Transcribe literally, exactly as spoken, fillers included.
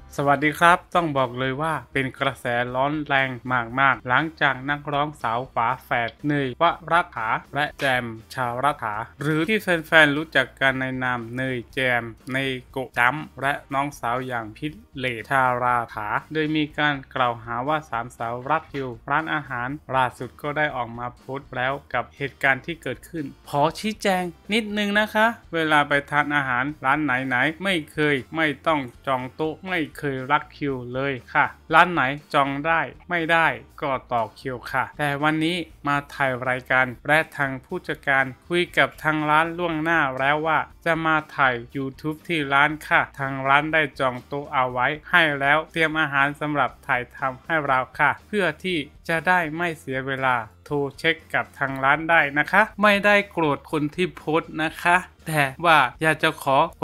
สวัสดีครับต้องบอกเลยว่าเป็นกระแสร้อนแรงมากๆหลังจากนักร้องสาวฝาแฝดเนยวรัตถาและแจมชาวรัฐาหรือที่แฟนๆรู้จักกันในนามเนยแจมเนยโกะจัมและน้องสาวอย่างพิษเลชาราถาโดยมีการกล่าวหาว่าสามสาวรักคิวร้านอาหารล่าสุดก็ได้ออกมาโพสต์แล้วกับเหตุการณ์ที่เกิดขึ้นขอชี้แจงนิดนึงนะคะเวลาไปทานอาหารร้านไหนๆไม่เคยไม่ต้องจองโต๊ะไม่เคยรักคิวเลยค่ะร้านไหนจองได้ไม่ได้ก็ต่อคิวค่ะแต่วันนี้มาถ่ายรายการและทางผู้จัดการคุยกับทางร้านล่วงหน้าแล้วว่าจะมาถ่าย YouTube ที่ร้านค่ะทางร้านได้จองโต๊ะเอาไว้ให้แล้วเตรียมอาหารสำหรับถ่ายทำให้เราค่ะเพื่อที่จะได้ไม่เสียเวลาโทรเช็คกับทางร้านได้นะคะไม่ได้โกรธคนที่โพสต์นะคะแต่ว่าอยากจะขอ